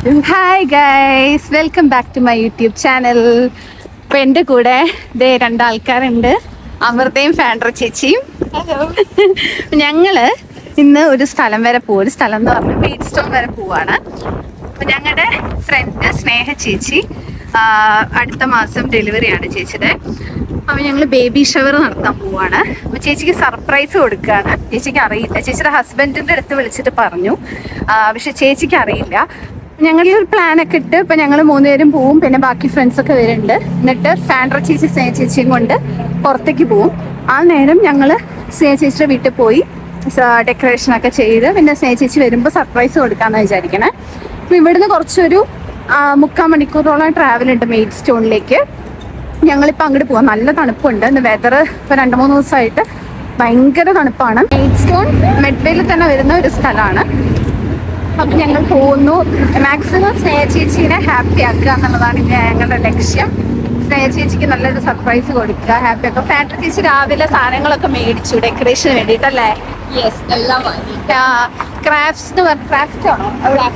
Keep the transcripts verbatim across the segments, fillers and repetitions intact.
Hi guys, welcome back to my YouTube channel. ഇപ്പൊ എൻ്റെ കൂടെ ദേ രണ്ടാൾക്കാരുണ്ട്, അമൃതയും ഫാൻഡ്ര ചേച്ചിയും. ഞങ്ങള് ഇന്ന് ഒരു സ്ഥലം വരെ പോവും. ഒരു സ്ഥലം എന്ന് പറഞ്ഞാൽ മെയ്ഡ്സ്റ്റോൺ വരെ പോവാണ്. അപ്പൊ ഞങ്ങളുടെ ഫ്രണ്ട് സ്നേഹ ചേച്ചി അടുത്ത മാസം ഡെലിവറിയാണ് ചേച്ചിയുടെ. അപ്പൊ ഞങ്ങള് ബേബി ഷവർ നടത്താൻ പോവാണ്. അപ്പൊ ചേച്ചിക്ക് സർപ്രൈസ് കൊടുക്കുകയാണ്. ചേച്ചിക്ക് അറിയില്ല, ചേച്ചിയുടെ ഹസ്ബൻഡിന്റെ അടുത്ത് വിളിച്ചിട്ട് പറഞ്ഞു, പക്ഷെ ചേച്ചിക്ക് അറിയില്ല. ഞങ്ങളൊരു പ്ലാനൊക്കെ ഇട്ട് ഇപ്പൊ ഞങ്ങൾ മൂന്നുപേരും പോവും, പിന്നെ ബാക്കി ഫ്രണ്ട്സ് ഒക്കെ വരുന്നുണ്ട്. എന്നിട്ട് ഫാൻഡ്ര ചേച്ചി സ്നേഹ ചേച്ചിയും കൊണ്ട് പുറത്തേക്ക് പോവും. ആ നേരം ഞങ്ങള് സ്നേഹ ചേച്ചിയുടെ വീട്ടിൽ പോയി ഡെക്കറേഷൻ ഒക്കെ ചെയ്ത് പിന്നെ സ്നേഹ ചേച്ചി വരുമ്പോൾ സർപ്രൈസ് കൊടുക്കാന്ന് വിചാരിക്കണേ. അപ്പൊ ഇവിടുന്ന് കുറച്ചൊരു മുക്കാൽ മണിക്കൂറോളം ട്രാവൽ ഉണ്ട് മെയ്ഡ്സ്റ്റോണിലേക്ക്. ഞങ്ങളിപ്പോൾ അങ്ങോട്ട് പോവാം. നല്ല തണുപ്പുണ്ട്. ഇന്ന് വെതർ ഇപ്പോൾ രണ്ട് മൂന്ന് ദിവസമായിട്ട് ഭയങ്കര തണുപ്പാണ്. മെയ്ഡ്സ്റ്റോൺ മെഡ്വേയിൽ തന്നെ വരുന്ന ഒരു സ്ഥലമാണ്. അപ്പം ഞങ്ങൾ പോകുന്നു. മാക്സിമം സ്നേഹ ചേച്ചീനെ ഹാപ്പി ആക്കുക എന്നുള്ളതാണ് ഞങ്ങളുടെ ലക്ഷ്യം. സ്നേഹ ചേച്ചിക്ക് നല്ലൊരു സർപ്രൈസ് കൊടുക്കുക, ഹാപ്പി ആക്കുക. ഫാൻഡ്ര ചേച്ചി രാവിലെ സാധനങ്ങളൊക്കെ മേടിച്ചു ഡെക്കറേഷന് വേണ്ടിയിട്ടല്ലേ? ക്രാഫ്റ്റ് ക്രാഫ്റ്റ് ആണോ?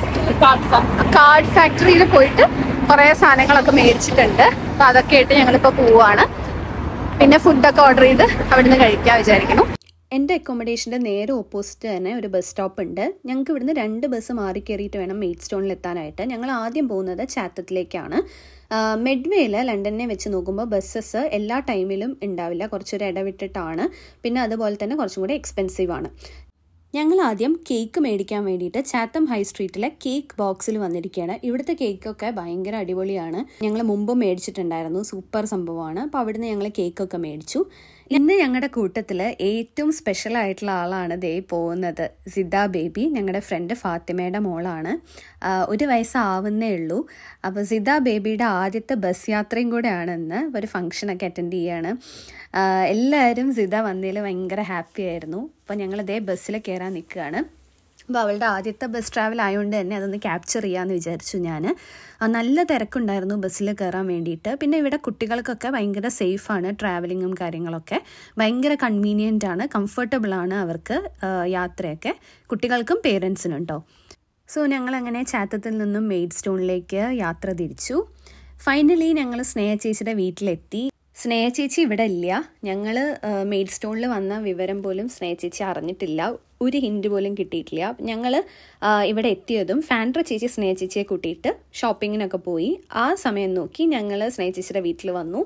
കാർഡ് ഫാക്ടറിയിൽ പോയിട്ട് കുറേ സാധനങ്ങളൊക്കെ മേടിച്ചിട്ടുണ്ട്. അപ്പം അതൊക്കെ ആയിട്ട് ഞങ്ങളിപ്പോൾ പോവുകയാണ്. പിന്നെ ഫുഡൊക്കെ ഓർഡർ ചെയ്ത് അവിടുന്ന് കഴിക്കാൻ വിചാരിക്കണം. എൻ്റെ അക്കോമഡേഷൻ്റെ നേരെ ഓപ്പോസിറ്റ് തന്നെ ഒരു ബസ് സ്റ്റോപ്പ് ഉണ്ട്. ഞങ്ങൾക്ക് ഇവിടുന്ന് രണ്ട് ബസ് മാറി കയറിയിട്ട് വേണം മെയ്ഡ്സ്റ്റോണിൽ എത്താനായിട്ട്. ഞങ്ങൾ ആദ്യം പോകുന്നത് ചാത്തത്തിലേക്കാണ്. മെഡ്വേയിൽ ലണ്ടനെ വെച്ച് നോക്കുമ്പോൾ ബസ്സസ് എല്ലാ ടൈമിലും ഉണ്ടാവില്ല, കുറച്ചൊരു ഇടവിട്ടിട്ടാണ്. പിന്നെ അതുപോലെ തന്നെ കുറച്ചും കൂടി എക്സ്പെൻസീവ് ആണ്. ഞങ്ങൾ ആദ്യം കേക്ക് മേടിക്കാൻ വേണ്ടിയിട്ട് ചാത്തം ഹൈ സ്ട്രീറ്റിലെ കേക്ക് ബോക്സിൽ വന്നിരിക്കുകയാണ്. ഇവിടുത്തെ കേക്കൊക്കെ ഭയങ്കര അടിപൊളിയാണ്. ഞങ്ങൾ മുമ്പ് മേടിച്ചിട്ടുണ്ടായിരുന്നു, സൂപ്പർ സംഭവമാണ്. അപ്പോൾ അവിടുന്ന് ഞങ്ങൾ കേക്കൊക്കെ മേടിച്ചു. ഇന്ന് ഞങ്ങളുടെ കൂട്ടത്തിൽ ഏറ്റവും സ്പെഷ്യൽ ആയിട്ടുള്ള ആളാണ് ദേ പോകുന്നത്, സിദ ബേബി. ഞങ്ങളുടെ ഫ്രണ്ട് ഫാത്തിമയുടെ മോളാണ്. ഒരു വയസ്സാവുന്നേ ഉള്ളൂ. അപ്പോൾ സിദ ബേബിയുടെ ആദ്യത്തെ ബസ് യാത്രയും കൂടെയാണ് ഇന്ന്. ഒരു ഫംഗ്ഷനൊക്കെ അറ്റൻഡ് ചെയ്യാണ്. എല്ലാവരും സിദ വന്നതിൽ ഭയങ്കര ഹാപ്പി ആയിരുന്നു. അപ്പോൾ ഞങ്ങളിതേ ബസ്സിൽ കയറാൻ നിൽക്കുകയാണ്. അപ്പോൾ അവളുടെ ആദ്യത്തെ ബസ് ട്രാവൽ ആയതുകൊണ്ട് തന്നെ അതൊന്ന് ക്യാപ്ചർ ചെയ്യാമെന്ന് വിചാരിച്ചു ഞാൻ. നല്ല തിരക്കുണ്ടായിരുന്നു ബസ്സിൽ കയറാൻ വേണ്ടിയിട്ട്. പിന്നെ ഇവിടെ കുട്ടികൾക്കൊക്കെ ഭയങ്കര സേഫാണ്, ട്രാവലിങ്ങും കാര്യങ്ങളൊക്കെ ഭയങ്കര കൺവീനിയൻ്റ് ആണ്, കംഫർട്ടബിളാണ് അവർക്ക് യാത്രയൊക്കെ, കുട്ടികൾക്കും പേരൻസിനും കേട്ടോ. സോ ഞങ്ങളങ്ങനെ ചാത്തത്തിൽ നിന്നും മെയ്ഡ്സ്റ്റോണിലേക്ക് യാത്ര തിരിച്ചു. ഫൈനലി ഞങ്ങൾ സ്നേഹ ചേച്ചിയുടെ വീട്ടിലെത്തി. സ്നേഹ ചേച്ചി ഇവിടെ ഇല്ല. ഞങ്ങൾ മെയ്ഡ്സ്റ്റോണിൽ വന്ന വിവരം പോലും സ്നേഹ ചേച്ചി അറിഞ്ഞിട്ടില്ല, ഒരു ഹിൻഡ് പോലും കിട്ടിയിട്ടില്ല. ഞങ്ങൾ ഇവിടെ എത്തിയതും ഫാൻഡ്ര ചേച്ചി സ്നേഹ ചേച്ചിയെ കൂട്ടിയിട്ട് ഷോപ്പിങ്ങിനൊക്കെ പോയി. ആ സമയം നോക്കി ഞങ്ങൾ സ്നേഹ ചേച്ചിയുടെ വീട്ടിൽ വന്നു.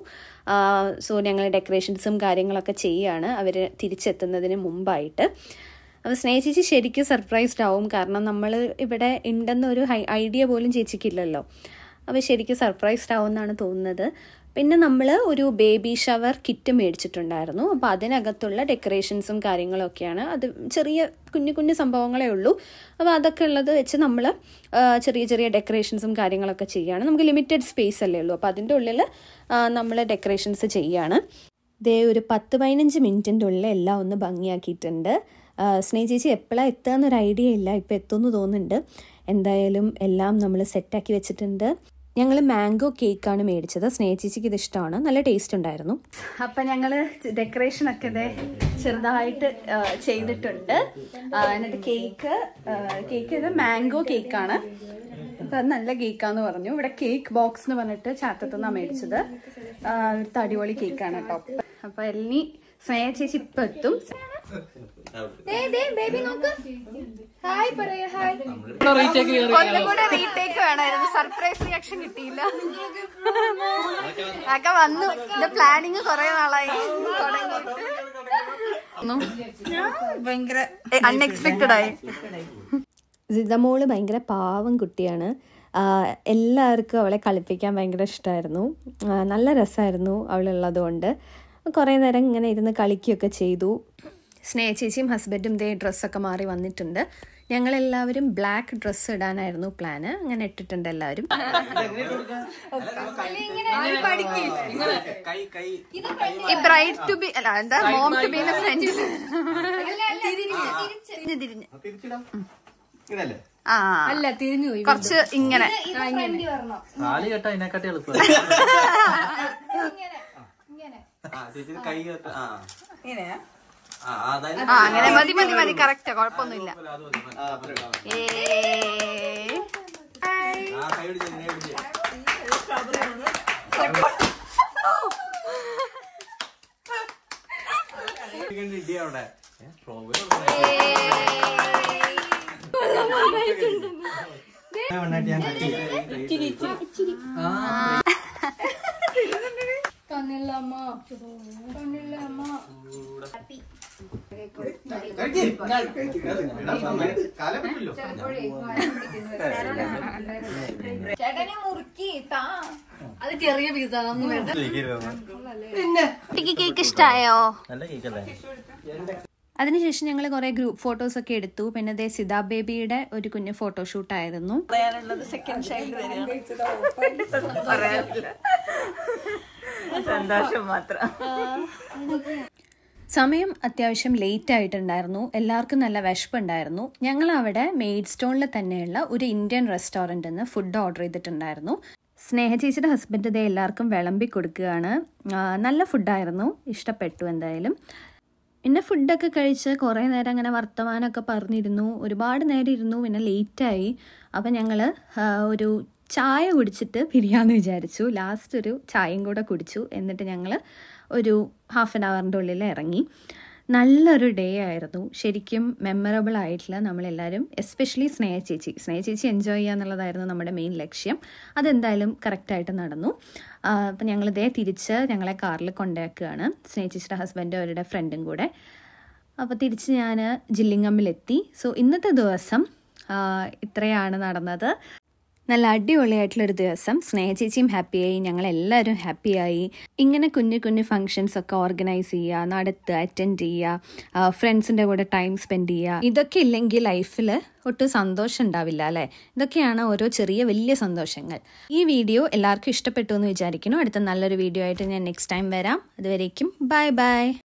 സോ ഞങ്ങൾ ഡെക്കറേഷൻസും കാര്യങ്ങളൊക്കെ ചെയ്യുകയാണ് അവർ തിരിച്ചെത്തുന്നതിന് മുമ്പായിട്ട്. അപ്പോൾ സ്നേഹ ചേച്ചി ശരിക്കും സർപ്രൈസ്ഡ് ആവും, കാരണം നമ്മൾ ഇവിടെ ഉണ്ടെന്നൊരു ഐഡിയ പോലും ചേച്ചിക്കില്ലല്ലോ. അപ്പോൾ ശരിക്കും സർപ്രൈസ്ഡ് ആവും എന്നാണ് തോന്നുന്നത്. പിന്നെ നമ്മൾ ഒരു ബേബി ഷവർ കിറ്റ് മേടിച്ചിട്ടുണ്ടായിരുന്നു. അപ്പോൾ അതിനകത്തുള്ള ഡെക്കറേഷൻസും കാര്യങ്ങളൊക്കെയാണ്. അത് ചെറിയ കുഞ്ഞു കുഞ്ഞു സംഭവങ്ങളേ ഉള്ളൂ. അപ്പോൾ അതൊക്കെ ഉള്ളത് വെച്ച് നമ്മൾ ചെറിയ ചെറിയ ഡെക്കറേഷൻസും കാര്യങ്ങളൊക്കെ ചെയ്യുകയാണ്. നമുക്ക് ലിമിറ്റഡ് സ്പേസ് അല്ലേ ഉള്ളൂ. അപ്പോൾ അതിൻ്റെ ഉള്ളിൽ നമ്മൾ ഡെക്കറേഷൻസ് ചെയ്യുകയാണ്. ഇതേ ഒരു പത്ത് പതിനഞ്ച് മിനിറ്റിൻ്റെ ഉള്ളിൽ എല്ലാം ഒന്ന് ഭംഗിയാക്കിയിട്ടുണ്ട്. സ്നേഹ ചേച്ചി എപ്പോഴാണ് എത്തുക എന്നൊരു ഐഡിയ ഇല്ല, ഇപ്പോൾ എത്തുമെന്ന് തോന്നുന്നുണ്ട്. എന്തായാലും എല്ലാം നമ്മൾ സെറ്റാക്കി വെച്ചിട്ടുണ്ട്. ഞങ്ങൾ മാംഗോ കേക്കാണ് മേടിച്ചത്. സ്നേഹ ചേച്ചിക്ക് ഇത് ഇഷ്ടമാണ്, നല്ല ടേസ്റ്റ് ഉണ്ടായിരുന്നു. അപ്പം ഞങ്ങൾ ഡെക്കറേഷനൊക്കെ ഇതേ ചെറുതായിട്ട് ചെയ്തിട്ടുണ്ട്. എന്നിട്ട് കേക്ക് കേക്ക് ഇത് മാംഗോ കേക്കാണ്. അപ്പം അത് നല്ല കേക്കാന്ന് പറഞ്ഞു. ഇവിടെ കേക്ക് ബോക്സ് എന്ന് പറഞ്ഞിട്ട് ചാത്തത്തുനിന്നാണ് മേടിച്ചത്. ഇവിടുത്തെ അടിപൊളി കേക്കാണ് കേട്ടോ. അപ്പം എല്ലി സ്നേഹ ചേച്ചി ഇപ്പം എത്തും. ബേബി നോക്ക്, ഹായ് പറയാ. ഹായ്. ഒന്നുകൂടെ റീടേക്ക് വേണമായിരുന്നു, സർപ്രൈസ് റിയാക്ഷൻ കിട്ടിയില്ല. ഒക്കെ വന്നു. ഇത് പ്ലാനിങ് കുറെ നാളായി തുടങ്ങിയിട്ട്, ഭയങ്കര അൺഎക്സ്പെക്റ്റഡ് ആയി. സിദമോള് ഭയങ്കര പാവം കുട്ടിയാണ്. എല്ലാവർക്കും അവളെ കളിപ്പിക്കാൻ ഭയങ്കര ഇഷ്ടമായിരുന്നു. നല്ല രസമായിരുന്നു അവളുള്ളത് കൊണ്ട്. കുറേ നേരം ഇങ്ങനെ ഇരുന്ന് കളിക്കുകയൊക്കെ ചെയ്തു. സ്നേഹ ചേച്ചിയും ഹസ്ബൻഡും ഇതേ ഡ്രസ്സൊക്കെ മാറി വന്നിട്ടുണ്ട്. ഞങ്ങളെല്ലാവരും ബ്ലാക്ക് ഡ്രസ്സ് ഇടാനായിരുന്നു പ്ലാന്. അങ്ങനെ ഇട്ടിട്ടുണ്ട് എല്ലാവരും. ഈ ബ്രൈഡ് ടു ബി അല്ല എന്താ മോം ടു ബി ഫ്രണ്ട് തിരിഞ്ഞ് ആ അല്ല തിരിഞ്ഞു കുറച്ച് ഇങ്ങനെ അങ്ങനെ മതി മതി മതി കറക്റ്റാ, കുഴപ്പമൊന്നുമില്ല. ചേട്ടനെ മുറുക്കി താ അത് ചെറിയ പീസാണെന്ന് വേണ്ട. കേക്ക് ഇഷ്ടായോ? അതിനുശേഷം ഞങ്ങൾ കുറേ ഗ്രൂപ്പ് ഫോട്ടോസ് ഒക്കെ എടുത്തു. പിന്നെ ദേ സിതാ ബേബിയുടെ ഒരു കുഞ്ഞു ഫോട്ടോഷൂട്ടായിരുന്നു. സന്തോഷം മാത്രം. സമയം അത്യാവശ്യം ലേറ്റ് ആയിട്ടുണ്ടായിരുന്നു. എല്ലാവർക്കും നല്ല വിശപ്പുണ്ടായിരുന്നു. ഞങ്ങൾ അവിടെ മെയ്ഡ്സ്റ്റോണിൽ തന്നെയുള്ള ഒരു ഇന്ത്യൻ റെസ്റ്റോറൻറ്റിൽ നിന്ന് ഫുഡ് ഓർഡർ ചെയ്തിട്ടുണ്ടായിരുന്നു. സ്നേഹ ചേച്ചിയുടെ ഹസ്ബൻഡ് ഇതേ എല്ലാവർക്കും വിളമ്പി കൊടുക്കുകയാണ്. നല്ല ഫുഡായിരുന്നു, ഇഷ്ടപ്പെട്ടു എന്തായാലും. പിന്നെ ഫുഡൊക്കെ കഴിച്ച് കുറേ നേരം അങ്ങനെ വർത്തമാനമൊക്കെ പറഞ്ഞിരുന്നു. ഒരുപാട് നേരം ഇരുന്നു. പിന്നെ ലേറ്റായി. അപ്പം ഞങ്ങൾ ഒരു ചായ കുടിച്ചിട്ട് പിരിയാമെന്ന് വിചാരിച്ചു. ലാസ്റ്റ് ഒരു ചായയും കൂടെ കുടിച്ചു. എന്നിട്ട് ഞങ്ങൾ ഒരു ഹാഫ് ആൻ അവറിൻ്റെ ഉള്ളിൽ ഇറങ്ങി. നല്ലൊരു ഡേ ആയിരുന്നു. ശരിക്കും മെമ്മറബിൾ ആയിട്ടുള്ള നമ്മളെല്ലാവരും, എസ്പെഷ്യലി സ്നേഹ ചേച്ചി സ്നേഹ ചേച്ചി എൻജോയ് ചെയ്യുക എന്നുള്ളതായിരുന്നു നമ്മുടെ മെയിൻ ലക്ഷ്യം. അതെന്തായാലും കറക്റ്റായിട്ട് നടന്നു. അപ്പം ഞങ്ങളിതേ തിരിച്ച് ഞങ്ങളെ കാറിൽ കൊണ്ടാക്കുകയാണ്. സ്നേഹ ചേച്ചിയുടെ ഹസ്ബൻഡും അവരുടെ ഫ്രണ്ടും കൂടെ. അപ്പോൾ തിരിച്ച് ഞാൻ ജില്ലിങ്ങമ്മിലെത്തി. സോ ഇന്നത്തെ ദിവസം ഇത്രയാണ് നടന്നത്. നല്ല അടിപൊളിയായിട്ടുള്ളൊരു ദിവസം. സ്നേഹ ചേച്ചിയും ഹാപ്പിയായി, ഞങ്ങളെല്ലാവരും ഹാപ്പിയായി. ഇങ്ങനെ കുഞ്ഞു കുഞ്ഞു ഫങ്ഷൻസ് ഒക്കെ ഓർഗനൈസ് ചെയ്യുക, നടത്തുക, അറ്റൻഡ് ചെയ്യുക, ഫ്രണ്ട്സിൻ്റെ കൂടെ ടൈം സ്പെൻഡ് ചെയ്യുക. ഇതൊക്കെ ഇല്ലെങ്കിൽ ലൈഫിൽ ഒട്ടും സന്തോഷം ഉണ്ടാവില്ല അല്ലേ? ഇതൊക്കെയാണ് ഓരോ ചെറിയ വലിയ സന്തോഷങ്ങൾ. ഈ വീഡിയോ എല്ലാവർക്കും ഇഷ്ടപ്പെട്ടു എന്ന് വിചാരിക്കുന്നു. അടുത്ത നല്ലൊരു വീഡിയോ ആയിട്ട് ഞാൻ നെക്സ്റ്റ് ടൈം വരാം. അതുവരേക്കും ബൈ ബൈ.